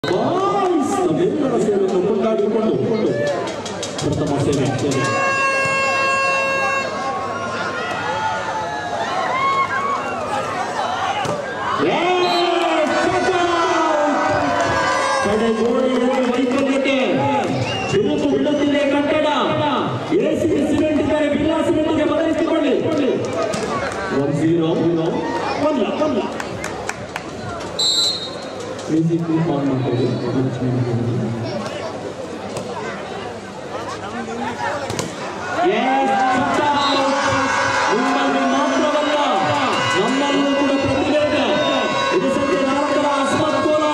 ನಮ್ಮೆಲ್ಲರ ಸೇವೆಯನ್ನು ಕೊಂಡಾಡಿಕೊಂಡು ಪ್ರಥಮ ಸೇವೆ ಕಡೆಗೋಡೆಯಲ್ಲಿ ವೈಫಲ್ಯತೆ ಬಿರುಕು ಬೀಳುತ್ತಿದೆ ಕಟ್ಟಡ ಎಸಿ ಸಿಮೆಂಟ್ ಇದ್ದಾರೆ ಬಿಲ್ಲಾ ಸಿಮೆಂಟ್ಗೆ ಬದಲಿಸಿಕೊಳ್ಳಿ 1-0 ಮ್ಯೂಸಿಕ್ ಆನ್ ಮಾಡ್ಕೊಳ್ಳಿ ನಿಮ್ಮಲ್ಲಿ ಮಾತ್ರವಲ್ಲ ನಮ್ಮಲ್ಲೂ ಕೂಡ ಪ್ರತಿಭೆ ಇದೆ. ಇದು ಸಂಖ್ಯೆ 4ರ ಅಸ್ಮತ್ ಕೋಲಾರ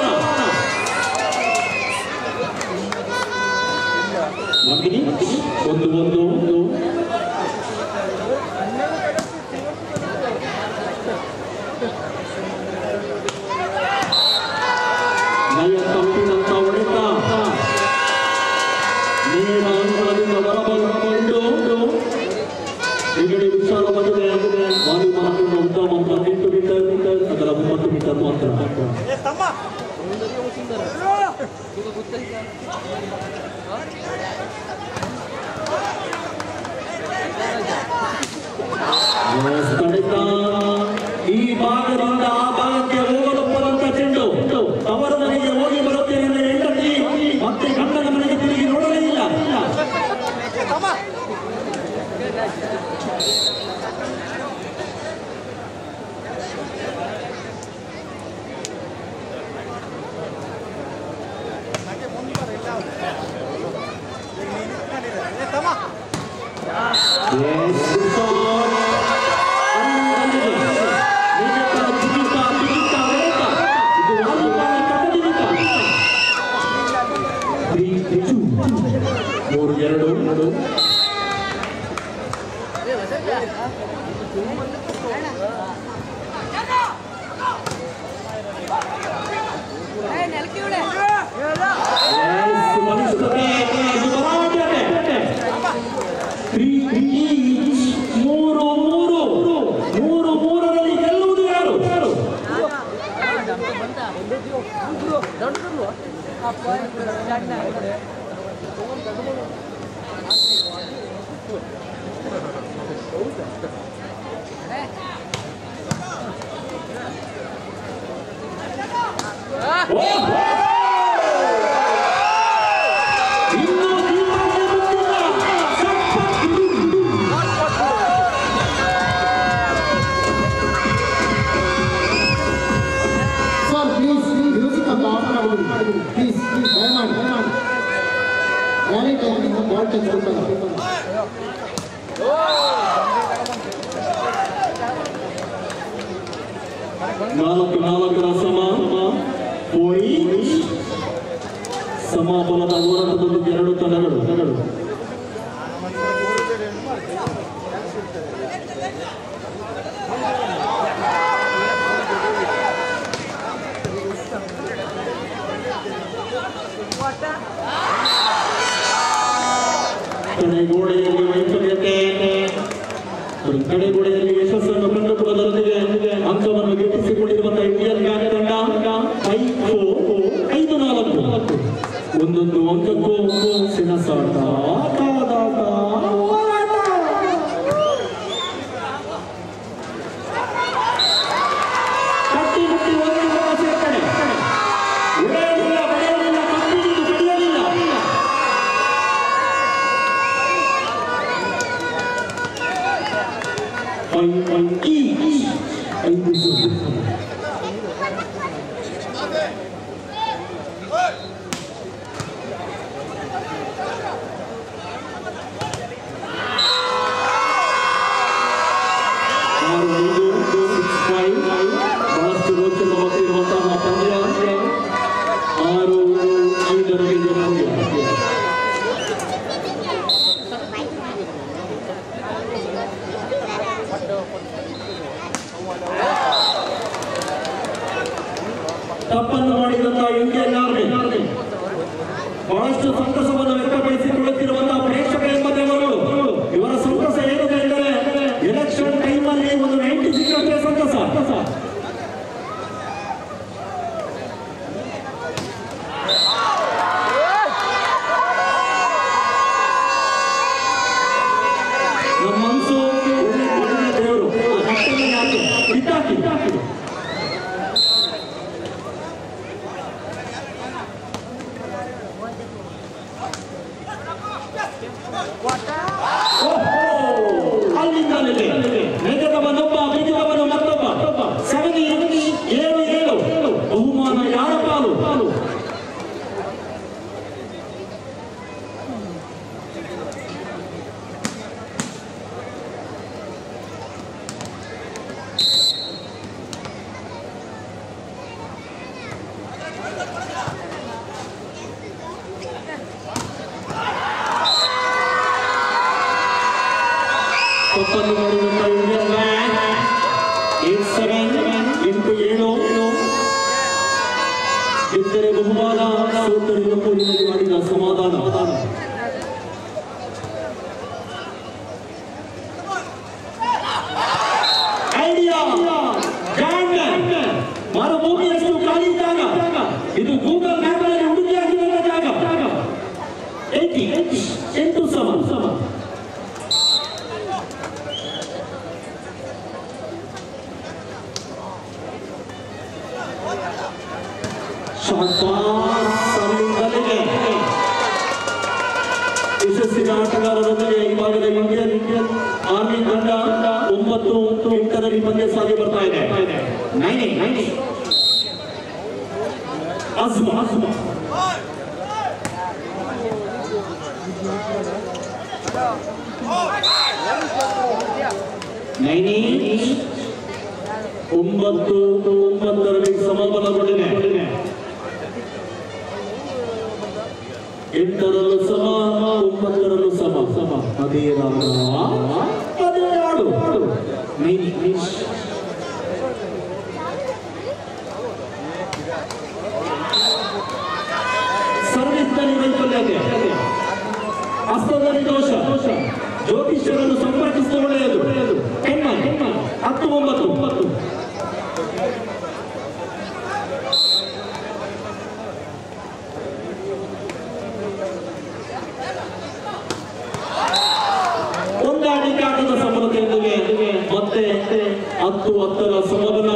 ಮಗಿನಿ 1-1 ತಪ್ಪಿನಂತ ಹೊಡೆತ ನೇರ ಅಂಕದಿಂದ ಹೊರಬಂದು ಈಗಡೆ ವಿಶಾಲವಾಗಿದೆ ವಾಯುಮಾನದಿಂದ ಉತ್ತಮ 8 ಮೀಟರ್ ಅದರ 9 ಮೀಟರ್ ಮಾತ್ರ ಈ ಭಾಗದಿಂದ ಆ ಭಾಗಕ್ಕೆ ಹೋಗಲು ಬರುವಂತ ಚೆಂಡು ಅವರ ಮನೆಗೆ ಹೋಗಿ ಬರುತ್ತೇನೆ ಎಂದು ಹೆಂಡತಿ ಮತ್ತೆ ಗಂಡನ ಮನೆಗೆ ತಿರುಗಿ ನೋಡಲೇ ಇಲ್ಲ. ಮೂರರಲ್ಲಿ ಗೆಲ್ಲುವುದು ಯಾರು? ನಾಲ್ಕರ ಸಮಾಪನದ ಹೋರಾಟದಲ್ಲಿ 2 ತಂಡಗಳು ಕಡೆಗೋಡೆಯಲ್ಲಿ ವೈಫಲ್ಯತೆ ಕಡೆಗೋಡೆಯಲ್ಲಿ ಯಶಸ್ಸನ್ನು ಕಂಡುಕೊಳ್ಳುವುದರೊಂದಿಗೆ ಅಂಕವನ್ನು ಗಿಟ್ಟಿಸಿಕೊಂಡಿರುವಂತಹ ಇಂಡಿಯನ್ ಬ್ಯಾಂಕ್ ತಂಡ 5-4 ಒಂದೊಂದು ಅಂಕಕ್ಕೂ ಸಿನಸಾಟ ಬಹಳಷ್ಟು ರೋಚಕವಾಗಿರುವಂತಹ ಪಂದ್ಯ 6-5 ತಪ್ಪನ್ನು ಮಾಡಿದಂತಹ ಇಂಡಿಯನ್ ಆರ್ಮಿ ಬಹಳಷ್ಟು ಸಂತಸವನ್ನು ವ್ಯಕ್ತಪಡಿಸಿಕೊಳ್ಳುತ್ತಿರುವಂತಹ ಪ್ರೇಕ್ಷಕ ಎಂಬುದವರು ಇವರ ಸಂತಸ ಏನಿದೆ ಎಂದರೆ ಎಲೆಕ್ಷನ್ ಟೈಮಲ್ಲಿ ಒಂದು 90 ಸಿಕ್ಕಂತೆ ಸಂತಸ ಅಲ್ಲಿಂದ ನೆಗೆದವನೊಬ್ಬ ಬಿದ್ದವನು ಮತ್ತೊಬ್ಬ ಸರಣಿ 7-7 ಬಹುಮಾನ ಯಾರ ಪಾಲು ಇದ್ದರೆ ಬಹುಮಾನ ಸೋತರಿನ ಪೂರ್ಣದಲ್ಲಿ ಮಾಡಿದ ಸಮಾಧಾನ ಐಡಿಯಾ ಮರುಭೂಮಿಯಷ್ಟು ಖಾಲಿ ಜಾಗ ಇದು ಗೂಗಲ್ ಮ್ಯಾಪ್ನಲ್ಲಿ ಹುಡುಕಿಯಾಗಿರುವ ಜಾಗ 8 ಸಮ ಯಶಸ್ಸಿನ ಆಟಗಾರರೊಂದಿಗೆ ಈ ಭಾಗದ ಇಂಡಿಯನ್ ಆರ್ಮಿ ತಂಡ 9-8ರಲ್ಲಿ ಪಂದ್ಯ ಸಾಗಿ ಬರ್ತಾ ಇದೆ. ಅಸ್ಮಾ 9-9ರಲ್ಲಿ ಸಮಬಲಗೊಂಡಿದೆ. 8ರಲ್ಲೂ ಸಮ 9ರಲ್ಲೂ ಸಮ ಅದೇ ಆಡು ಸರ್ವಿಸ್ನಲ್ಲಿ ವೈಫಲ್ಯತೆ ಹಸ್ತದಲ್ಲಿ ದೋಷ ಜ್ಯೋತಿಷ್ಯರನ್ನು ಸಂಪರ್ಕಿಸಿದ ಒಳ್ಳೆಯದು 10-9 ಹೊಂದಾಣಿಕೆ ಸಮರತೆಯೊಂದಿಗೆ ಮತ್ತೆ 10-10ರ ಸಮಬಲ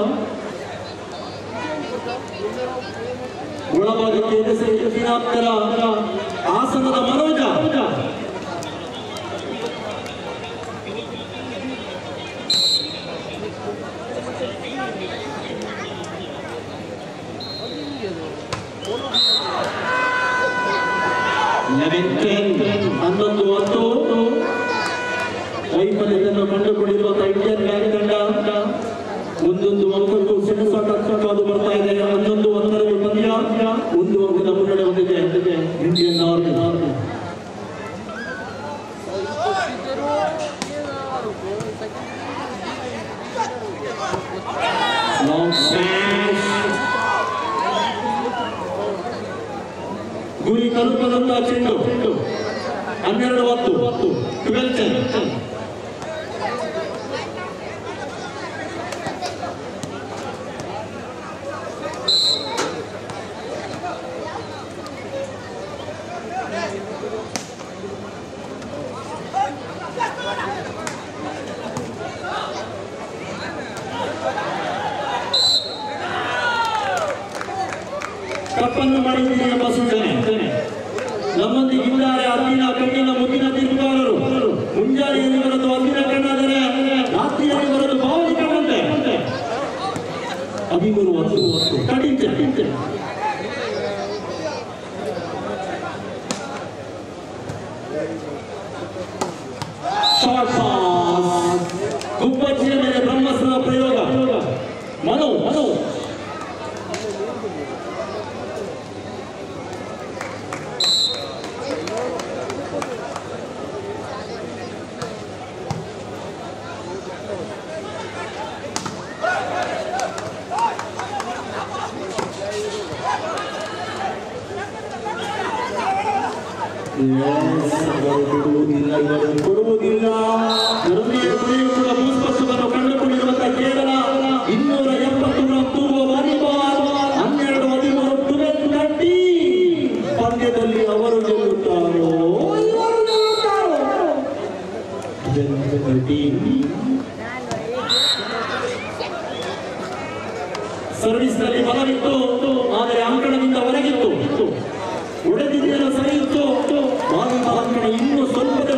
ಒಳಭಾಗಕ್ಕೆ ದಿನಾಂತರ ಆಸನದ ಮನೋಜ ವೈಫಲ್ಯತೆಯನ್ನು ಕಂಡುಕೊಂಡಿರುವ ಇಂಡಿಯನ್ ಬ್ಯಾಂಕ್ ತಂಡ ಒಂದೊಂದು ಅಂಕಕ್ಕೂ ಸೆಣಸಾಟಕ್ಕಾದು ಬರ್ತಾ ಇದೆ. 11-1ರಲ್ಲಿ ಪಂದ್ಯ 1 ಅಂಕದ ಮುನ್ನಡೆ ಹೊಂದಿದೆ ಇಂಡಿಯನ್ ಆರ್ಮಿ. ಗುರಿ ತಲುಪದಂತ ಚೆಂಡು 12-10 12 ತಪ್ಪನ್ನು ಮಾಡಿದ್ದೀರಿ ಎಂಬ ಸೂಚನೆ. ನಮ್ಮೊಂದಿಗಿದ್ದಾರೆ ಅಲ್ಲಿನ ಕಣ್ಣಿನ ಮುದ್ದಿನ ತೀರ್ಪುಗಾರರು. ಮುಂಜಾನೆಯಲ್ಲಿ ಬರಲು ಅಲ್ಲಿನ ಕಣ್ಣಾದರೆ ರಾತ್ರಿಯಲ್ಲಿ ಬರಲು ಭಾವನೆ ಕಣ್ಣಂತೆ 13-10 ಕಡಿಂತೆ ಗುಬ್ಬಚ್ಚಿಯ ಮೇಲೆ ಬ್ರಹ್ಮಸ್ತ್ರ ಪ್ರಯೋಗ ಮನು ಕೊಡುವುದಿಲ್ಲ. ಕೂಡ ಭೂಸ್ಪರ್ಶವನ್ನು ಕಂಡುಕೊಂಡಿರುವಂತಹ ಕೇವಲ 270 ರನ್ ತೂರುವ ವಾಲಿಬಾಲ್ 12-13 ಪಂದ್ಯದಲ್ಲಿ ಅವರು ಗೆಲ್ಲುತ್ತಾರೋ ಸರ್ವಿಸ್ನಲ್ಲಿ ಬಲವಿತ್ತು, ಆದರೆ ಅಂಕಣದಿಂದ ಹೊರಗಿತ್ತು. ಉಳಿದಿದ್ದೆಲ್ಲ ಸರಿ ಇತ್ತು. ಅಂಕಣ ಇನ್ನೂ ಸ್ವಲ್ಪ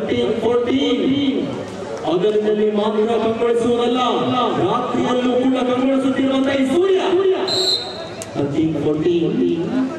17-14 ಹಗಲಿನಲ್ಲಿ ಮಾತ್ರ ಕಂಗೊಳಿಸುವುದಲ್ಲ, ರಾತ್ರಿಯಲ್ಲೂ ಕೂಡ ಕಂಗೊಳಿಸುತ್ತಿರುವಂತಹ ಈ ಸೂರ್ಯ 13-14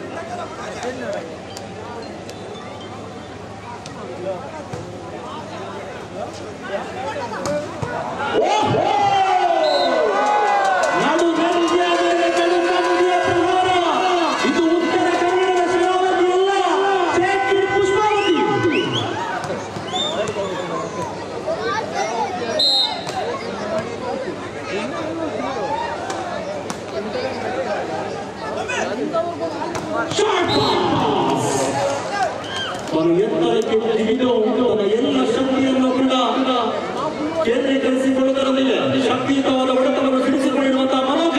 ಎತ್ತರಕ್ಕೆ ಜಿಗಿದು ತನ್ನ ಎಲ್ಲ ಶಕ್ತಿಯನ್ನು ಕೂಡ ಕೇಂದ್ರೀಕರಿಸಿಕೊಳ್ಳುವುದರೊಂದಿಗೆ ಶಕ್ತಿಯುತವಾದ ಹೊಡೆತವನ್ನು ಸಿಡಿಸಿಕೊಂಡಿರುವಂತಹ ಮನೋಜ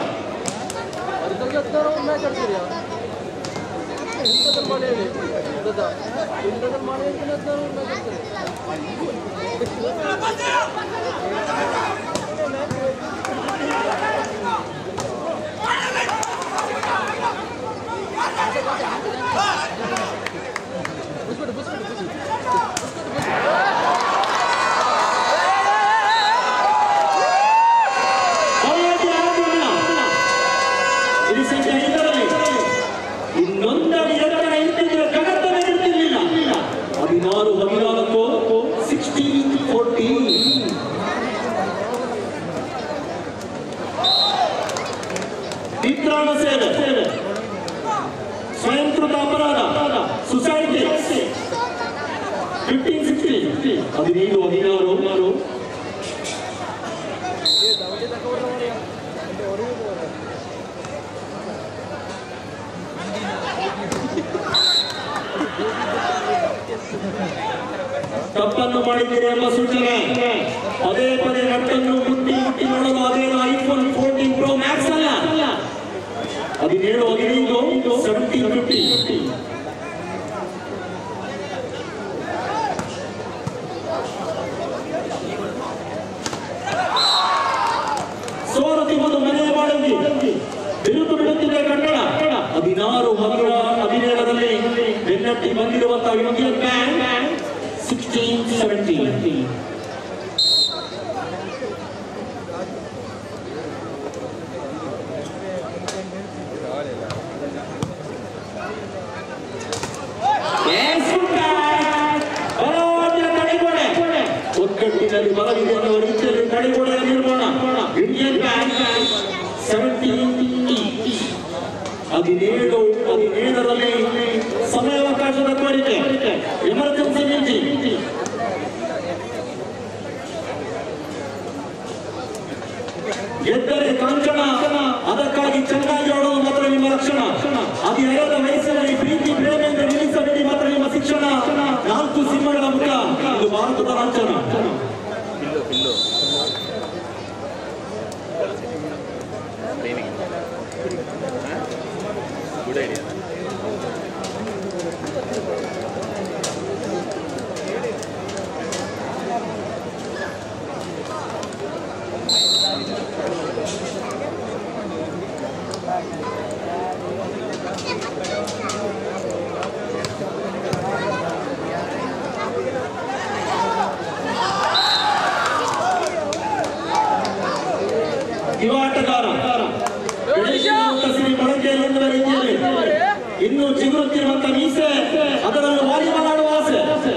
ಇನ್ನೊಂದಡಿ ಎತ್ತರ ಇಂತಿದ್ರೆ ಜಗತ್ತನ್ನೇ ಇರ್ತಿರ್ಲಿಲ್ಲ. 16-14 16-14 ನಿತ್ರಾಣ ಸೇವೆ, ಸ್ವಯಂಕೃತ ಅಪರಾಧ, ಸುಸೈಡ್ 15-16 15-16 ತಪ್ಪನ್ನು ಮಾಡಿದ್ದೀರಿ ಎಂಬ ಸೂಚನೆ. ಪದೇ ಪದೇ ನಟ್ಟನ್ನು ಮುಟ್ಟಿ ನೋಡಲು ಅದೇನು ಐಫೋನ್ 14 Pro Max ಅಲ್ಲ, 17-15 17-15 ಸೋರತಿಮದು ಮನೆಯ ಬಾಳುಗಿ ಬಿರುಕು ಬಿಡುತ್ತಿದೆ ಕನ್ನಡ. 16-17 ಬೆನ್ನಟ್ಟಿ ಬಂದಿರುವಂತಹ ಇಂಡಿಯನ್ ಬ್ಯಾಂಕ್ 16-17 ಒಕ್ಕಟ್ಟಿನಲ್ಲಿ ಬಲವಿದೆ ಅನ್ನುವ ರೀತಿಯಲ್ಲಿ ತಡೆಗೋಡೆಯ ನಿರ್ಮಾಣ. ಇಂಡಿಯನ್ ಬ್ಯಾಂಕ್ 17-17 ಸಮಯಾವಕಾಶದ ಕೋರಿಕೆ, ಎಮರ್ಜೆನ್ಸಿ ಮೀಟಿಂಗ್. ಗೆದ್ದರೆ ಕಾಂಚನ, ಅದಕ್ಕಾಗಿ ಚೆನ್ನಾಗಿ ಆಡೋದು ಮಾತ್ರ ನಿಮ್ಮ ಲಕ್ಷಣ. 17ರ ವಯಸ್ಸಿನಲ್ಲಿ ಪ್ರೀತಿ ಪ್ರೇಮೆಯಿಂದ ನಿಲ್ಲಿಸಬೇಡಿ ಮಾತ್ರ ನಿಮ್ಮ ಶಿಕ್ಷಣ. 4 ಸಿಂಹಗಳ ಮುಖ, ಇದು ಭಾರತದ ಲಾಂಛನ. ಯುವ ಆಟಗಾರ ಮೊಳಕೆಯಲ್ಲಿರುವ ರೀತಿಯಲ್ಲಿ ಇನ್ನು ಚಿಗುರುತ್ತಿರುವಂತ ಮೀಸೆ, ಅದರನ್ನು ವಾಲಿಬಾಲ್ ಆಡುವ ಆಸೆ.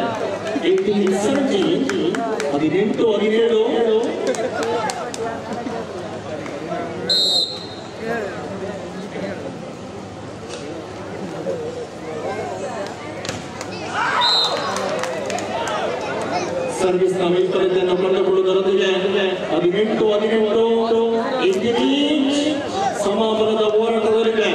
18-17 ಸರ್ವಿಸ್ ನ ವೈಫಲ್ಯತೆಯನ್ನು ಕಂಡುಕೊಳ್ಳುವುದರೊಂದಿಗೆ 18-17 ಸಮಾಬಲದ ಹೋರಾಟದವರೆಗೆ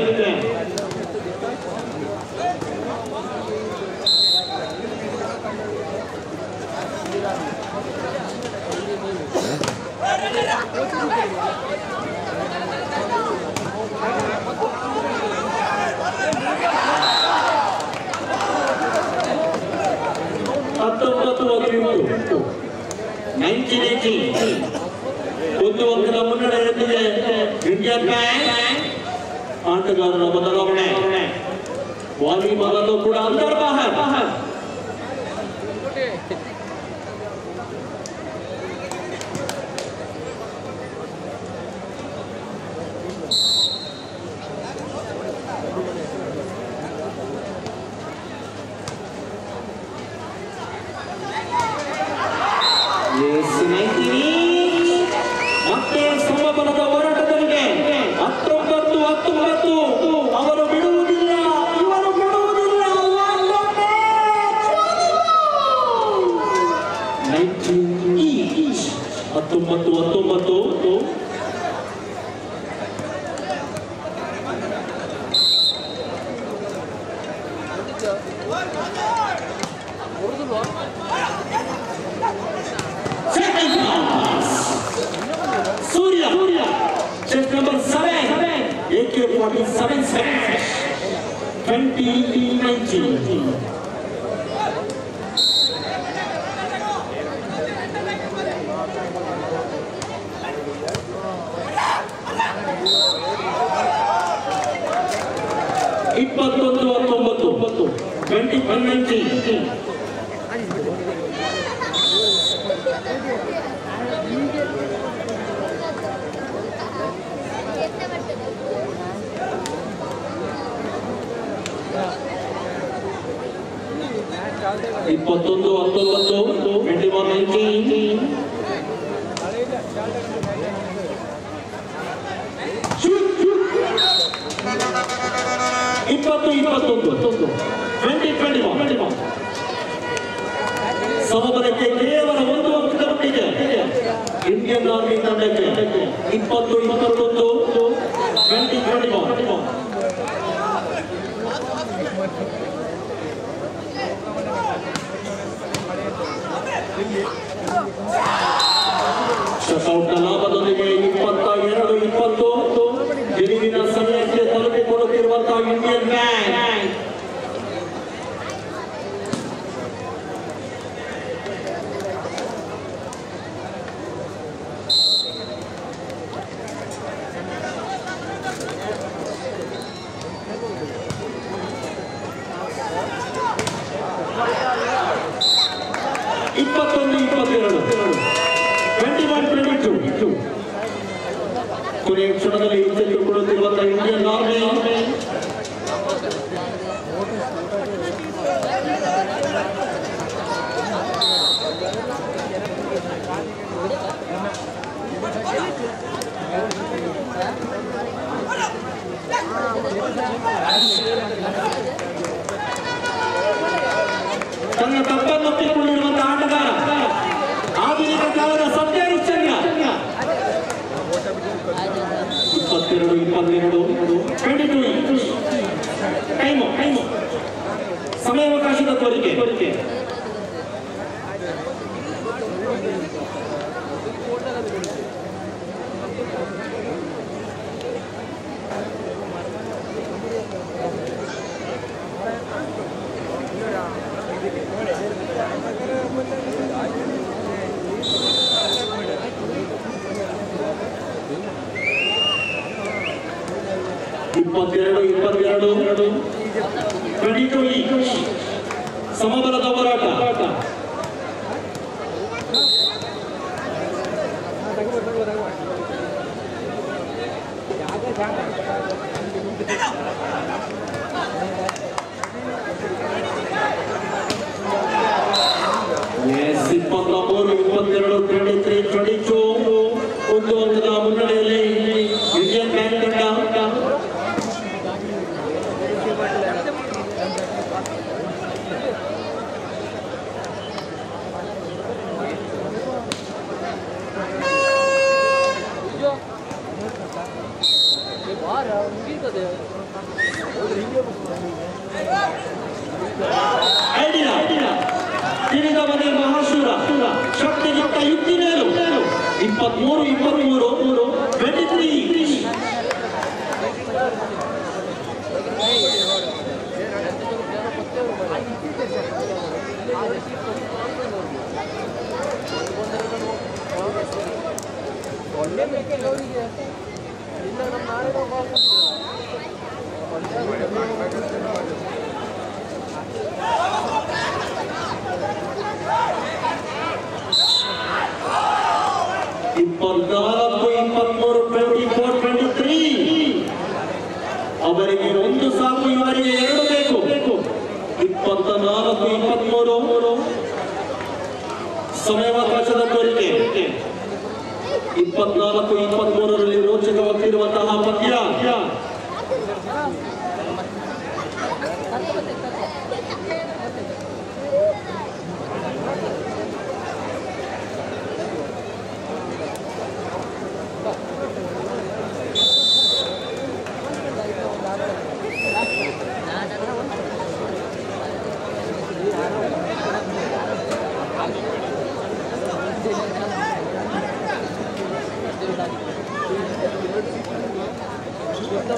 ಒಂದು ಅಂಕದ ಮುನ್ನಡೆಯೊಂದಿಗೆ ಇಂಡಿಯನ್ ಬ್ಯಾಂಕ್. ಆಟಗಾರರ ಬದಲಾವಣೆ, ವಾಲಿಬಾಲ್ ಅಲ್ಲೂ ಕೂಡ ಅಂತರ್ಬಾಹರ್ 19 Surya, chest number 7, AK-47 smash, 2019. ಸಮಬಲಕ್ಕೆ ಕೇವಲ ಒಂದು ಅಂಕದ ಮಟ್ಟಿಗೆ ಇಂಡಿಯನ್ ಆರ್ಮಿ ತಂಡಕ್ಕೆ 20-21 2021 ಶಟೌಟ್ನ ಲಾಭದೊಂದಿಗೆ 22-20 ಗೆಲುವಿನ ಸಮಯಕ್ಕೆ ತಲುಪಿಕೊಳ್ಳುತ್ತಿರುವಂತಹ ಇಂಡಿಯನ್ ಬ್ಯಾಂಕ್ ಕೊನೆಯ ಕ್ಷಣದಲ್ಲಿ ಎಚ್ಚೆತ್ತುಕೊಳ್ಳುತ್ತಿರುವಂತಹ ಇಂಡಿಯನ್ ಆರ್ಮಿ ತನ್ನ ತಪ್ಪನ್ನು ಒಪ್ಪಿಕೊಂಡಿರುವಂತಹ ಆಟಗಾರ ಆಧುನಿಕ ಕಾಲದ ಸತ್ಯರಿಶ್ಚರ್ಯ 22 ಟೈಮು ಸಮಯಾವಕಾಶದ ಕೋರಿಕೆ 22 ಸಮಬಲದ ಹೋರಾಟ ಒಂದು ಅಂಕದ ಮುನ್ನಡೆಯಲ್ಲಿ ಇಂಡಿಯನ್ ಬ್ಯಾಂಕ್ ತಂಡ ಮಹಾಶೂರ ಶಕ್ತಿಯುಕ್ತ ಯುಕ್ತಿ ಮೇಲು 23-23 ಅವರಿಗೆ ಒಂದು ಸಾಕು, ಇವರಿಗೆ ಎರಡು ಬೇಕು. 24-23 ಸಮಯಾವಕಾಶದ ಕೋರಿಕೆ 24-23ರಲ್ಲಿ ರೋಚಕವಾಗಿರುವಂತಹ ಪಂದ್ಯ.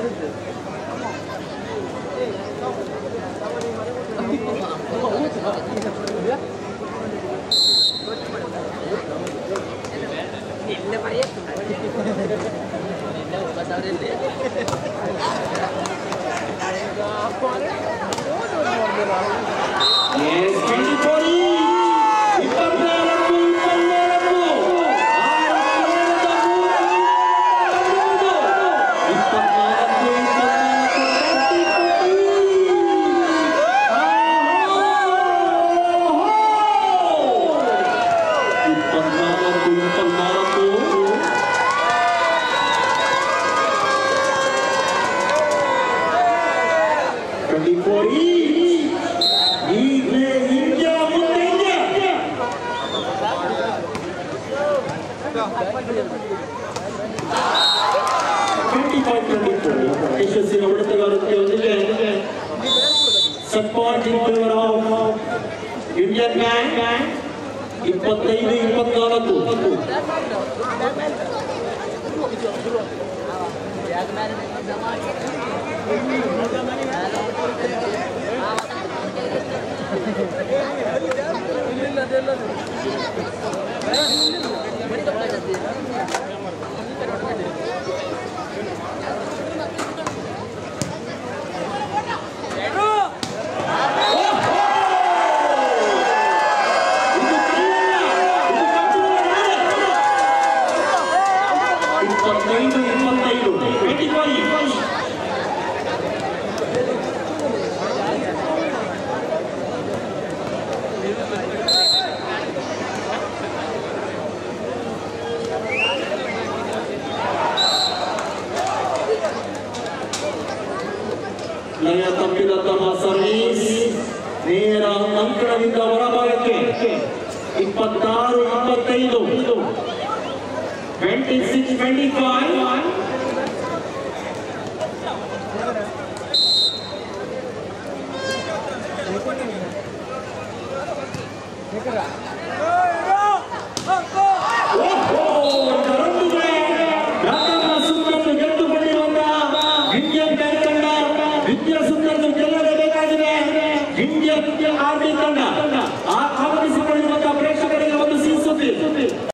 ಯಶಸ್ಸಿನ ಹೊಡೆತಗಾರಕ್ಕೆ set in favour of Indian bank 25-24. ನಯ ತಪ್ಪಿದ ತಮ್ಮ ಸರ್ವೀಸ್ ನೇರ ಅಂಕಣದಿಂದ ಹೊರಭಾಗಕ್ಕೆ 26-25 26-25. ವಿದ್ಯಾಸುಂದರನ್ನು ಗೆಲ್ಲಲೇಬೇಕಾಗಿದೆ ಇಂಡಿಯನ್ ಆರ್ಮಿ ತಂಡ.